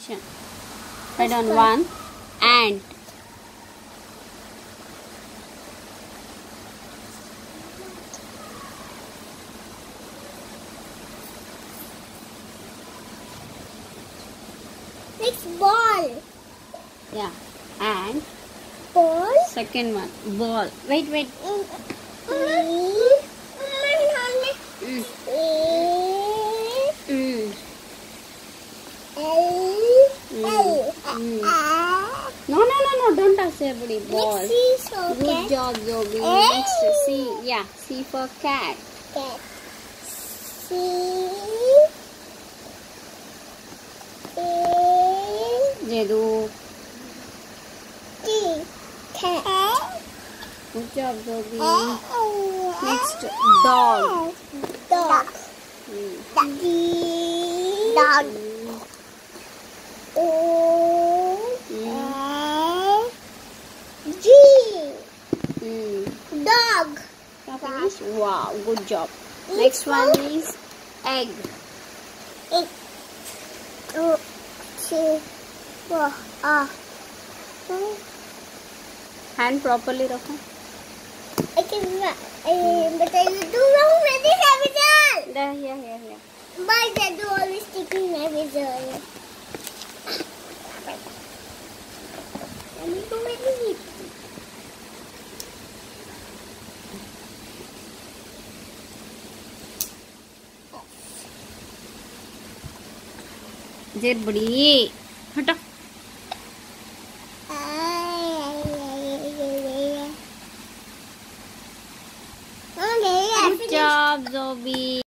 Write down one. Ant. Next ball. Yeah. Ant. Ball. Second one. Ball. Wait. No. Don't touch everybody. Ball. Good job, Zobi. Next, C. Yeah. C for cat. Cat. C. Jedu. T. Cat. Good job, Zobi. Next, dog. Dog. D. Dog. O. G. Dog. Wow, good job. Next one is egg. Egg. O. C. O. A. Hand properly rakho. But I do wrong with this episode. Here. But I do always taking my result. Let me go with it. जेर बड़ी हटा. Good job, Zobi.